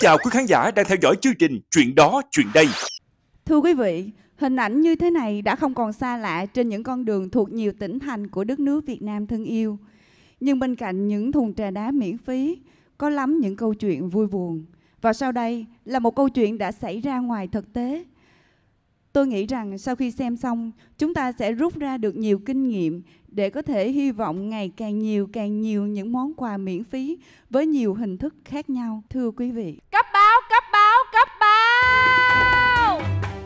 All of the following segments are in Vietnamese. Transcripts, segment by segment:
chào quý khán giả đang theo dõi chương trình Chuyện đó chuyện đây. Thưa quý vị, hình ảnh như thế này đã không còn xa lạ trên những con đường thuộc nhiều tỉnh thành của đất nước Việt Nam thân yêu. Nhưng bên cạnh những thùng trà đá miễn phí, có lắm những câu chuyện vui buồn. Và sau đây là một câu chuyện đã xảy ra ngoài thực tế. Tôi nghĩ rằng sau khi xem xong, chúng ta sẽ rút ra được nhiều kinh nghiệm để có thể hy vọng ngày càng nhiều những món quà miễn phí với nhiều hình thức khác nhau. Thưa quý vị. Cấp báo, cấp báo, cấp báo.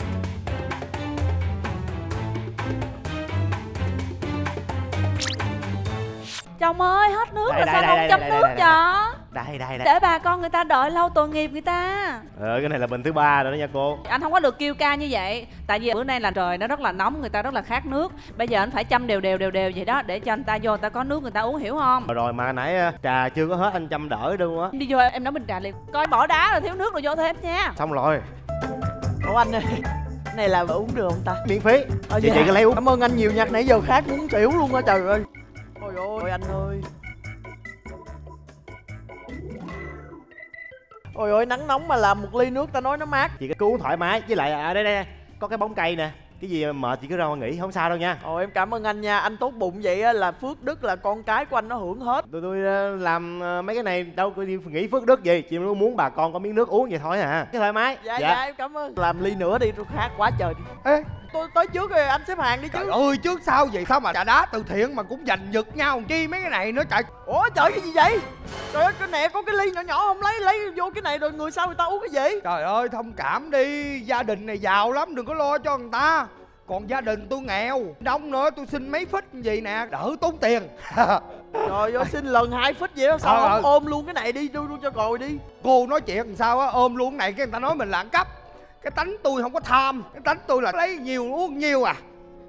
Chồng ơi, hết nước rồi, sao không chấm nước cho? Đây. Để bà con người ta đợi lâu, tội nghiệp người ta. Cái này là bình thứ 3 rồi đó nha cô. Anh không có được kêu ca như vậy. Tại vì bữa nay là trời nó rất là nóng, người ta rất là khát nước. Bây giờ anh phải chăm đều vậy đó, để cho anh ta vô, người ta có nước người ta uống, hiểu không? Rồi mà nãy trà chưa có hết anh chăm đỡ đâu á. Đi vô em nấu bình trà liền. Coi bỏ đá rồi thiếu nước rồi vô thêm nha. Xong rồi. Ủa anh ơi, cái này là uống được không ta? Miễn phí. Chị cứ lấy uống. Cảm ơn anh nhiều nha, nãy giờ khát muốn xỉu luôn á trời ơi. Ôi anh ơi. Ôi ôi, nắng nóng mà làm một ly nước ta nói nó mát. Chị cứ uống thoải mái, với lại đây có cái bóng cây nè. Cái gì mà mệt chị cứ ra nghỉ, không sao đâu nha. Ôi em cảm ơn anh nha, anh tốt bụng vậy á là phước đức là con cái của anh nó hưởng hết. Tôi làm mấy cái này đâu có đi nghĩ phước đức gì, chị muốn bà con có miếng nước uống vậy thôi à. Cái thoải mái. Dạ em cảm ơn. Làm ly nữa đi, tôi khát quá trời đi. Ê, tôi tới trước rồi, anh xếp hàng đi chứ. Trời ơi, trước sau vậy sao mà trà đá từ thiện mà cũng giành giật nhau chi mấy cái này nữa trời. Ủa trời, cái gì vậy? Trời ơi, cái này có cái ly nhỏ nhỏ không lấy vô cái này rồi người sau người ta uống cái gì? Trời ơi, thông cảm đi, gia đình này giàu lắm, đừng có lo cho người ta. Còn gia đình tôi nghèo, đông nữa, tôi xin mấy phít gì nè, đỡ tốn tiền. Trời ơi, xin lần 2 phít vậy đó, sao không ôm luôn cái này đi, đưa cho rồi đi. Cô nói chuyện làm sao á, ôm luôn cái này cái người ta nói mình là ăn cắp. Cái tánh tôi không có tham, cái tánh tôi là lấy nhiều uống nhiều à.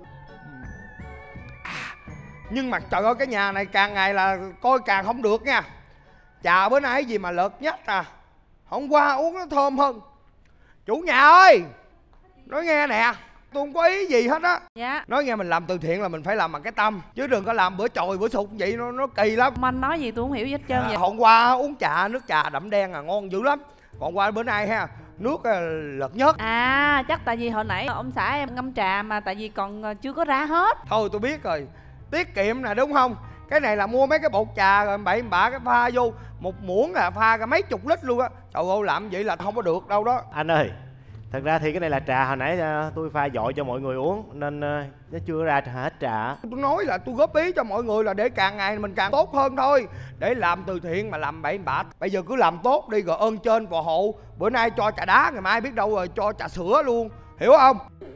Nhưng mà trời ơi, cái nhà này càng ngày là coi càng không được nha. Trà bữa nay gì mà lợt nhất à. Hôm qua uống nó thơm hơn. Chủ nhà ơi, nói nghe nè, tôi không có ý gì hết á. Dạ. Nói nghe, mình làm từ thiện là mình phải làm bằng cái tâm, chứ đừng có làm bữa chồi bữa sụt vậy, nó kỳ lắm. Mà anh nói gì tôi không hiểu gì hết trơn vậy. Hôm qua uống trà, nước trà đậm đen à, ngon dữ lắm. Còn qua bữa nay ha, nước lợt nhất. À, chắc tại vì hồi nãy ông xã em ngâm trà mà tại vì còn chưa có ra hết. Thôi tôi biết rồi, tiết kiệm nè đúng không? Cái này là mua mấy cái bột trà rồi bậy bạ cái pha vô một muỗng là pha cả mấy chục lít luôn á. Trời ơi, làm vậy là không có được đâu đó. Anh ơi, thật ra thì cái này là trà hồi nãy tôi pha dội cho mọi người uống nên nó chưa ra hết trà. Tôi nói là tôi góp ý cho mọi người là để càng ngày mình càng tốt hơn thôi. Để làm từ thiện mà làm bậy bạ, bây giờ cứ làm tốt đi rồi ơn trên phù hộ. Bữa nay cho trà đá, ngày mai biết đâu rồi cho trà sữa luôn, hiểu không?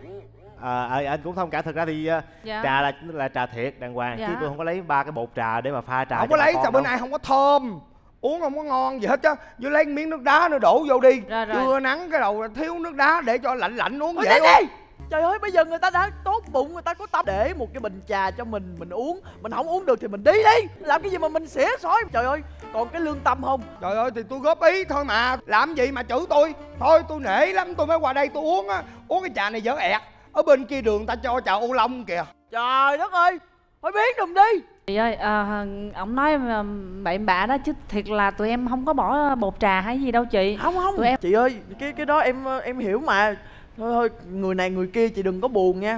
Anh cũng thông cảm, thật ra thì trà là trà thiệt đàng hoàng, chứ tôi không có lấy 3 cái bột trà để mà pha trà. Không có lấy, sao bữa nay không có thơm, uống không có ngon gì hết á. Với lấy miếng nước đá nữa đổ vô đi. Trưa nắng cái đầu thiếu nước đá để cho lạnh uống dễ uống. Trời ơi, bây giờ người ta đã tốt bụng, người ta có tâm để một cái bình trà cho mình uống. Mình không uống được thì mình đi. Làm cái gì mà mình xỉa xói. Trời ơi, còn cái lương tâm không? Trời ơi, thì tôi góp ý thôi mà. Làm gì mà chửi tôi. Thôi tôi nể lắm, tôi mới qua đây tôi uống á. Uống cái trà này dở ẹt. Ở bên kia đường ta cho trà ô long kìa. Trời đất ơi, phải biết đùm đi. Chị ơi, ông nói bậy bạ đó chứ thiệt là tụi em không có bỏ bột trà hay gì đâu chị. Không tụi em... Chị ơi, cái đó em hiểu mà. Thôi người này người kia chị đừng có buồn nha.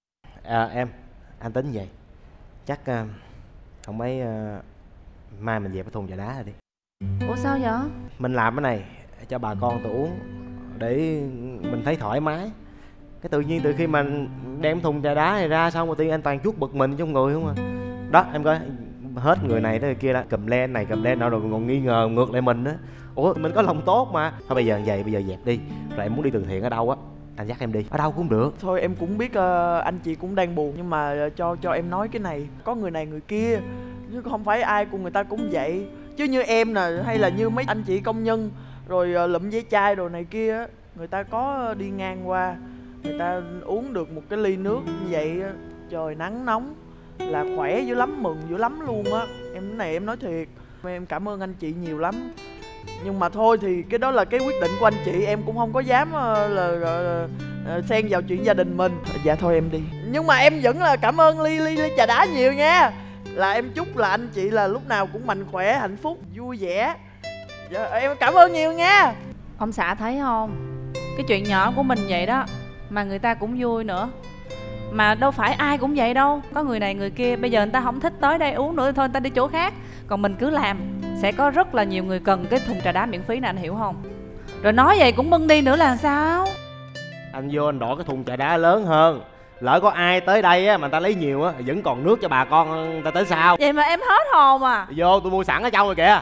Anh tính vậy. Chắc không mấy mai mình về cái thùng trà đá rồi đi. Ủa sao vậy? Mình làm cái này cho bà con tôi uống để mình thấy thoải mái. Cái tự nhiên từ khi mà đem thùng trà đá này ra xong rồi tự nhiên anh toàn chút bực mình trong người không à. Đó em coi, hết người này tới người kia đó, cầm len này cầm len nọ rồi còn nghi ngờ ngược lại mình á. Ủa mình có lòng tốt mà. Thôi bây giờ vậy, bây giờ dẹp đi. Rồi em muốn đi từ thiện ở đâu á, anh dắt em đi, ở đâu cũng được. Thôi em cũng biết anh chị cũng đang buồn, nhưng mà cho em nói cái này, có người này người kia chứ không phải ai của người ta cũng vậy. Chứ như em nè, hay là như mấy anh chị công nhân rồi lụm giấy chai đồ này kia á, người ta có đi ngang qua, người ta uống được một cái ly nước như vậy á, trời nắng nóng là khỏe dữ lắm, mừng dữ lắm luôn á. Em cái này em nói thiệt, em cảm ơn anh chị nhiều lắm. Nhưng mà thôi thì cái đó là cái quyết định của anh chị, em cũng không có dám xen vào chuyện gia đình mình. Dạ thôi em đi. Nhưng mà em vẫn là cảm ơn ly trà đá nhiều nha. Là em chúc là anh chị là lúc nào cũng mạnh khỏe, hạnh phúc, vui vẻ. Dạ, em cảm ơn nhiều nha. Ông xã thấy không, cái chuyện nhỏ của mình vậy đó mà người ta cũng vui nữa. Mà đâu phải ai cũng vậy đâu, có người này người kia. Bây giờ người ta không thích tới đây uống nữa thì thôi người ta đi chỗ khác. Còn mình cứ làm, sẽ có rất là nhiều người cần cái thùng trà đá miễn phí này, anh hiểu không? Rồi nói vậy cũng bưng đi nữa là sao? Anh vô anh đổ cái thùng trà đá lớn hơn. Lỡ có ai tới đây á mà người ta lấy nhiều á, vẫn còn nước cho bà con người ta tới sao? Vậy mà em hết hồn à? Vô tôi mua sẵn ở trong rồi kìa.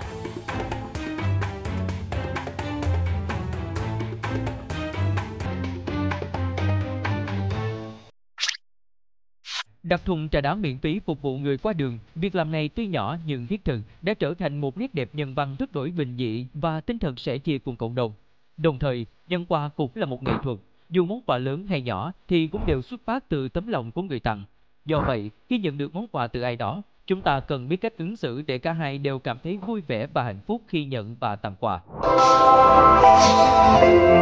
Đặt thùng trà đá miễn phí phục vụ người qua đường, việc làm này tuy nhỏ nhưng thiết thực, đã trở thành một nét đẹp nhân văn rất đổi bình dị và tinh thần sẻ chia cùng cộng đồng. Đồng thời, nhân quà cũng là một nghệ thuật, dù món quà lớn hay nhỏ thì cũng đều xuất phát từ tấm lòng của người tặng. Do vậy, khi nhận được món quà từ ai đó, chúng ta cần biết cách ứng xử để cả hai đều cảm thấy vui vẻ và hạnh phúc khi nhận và tặng quà.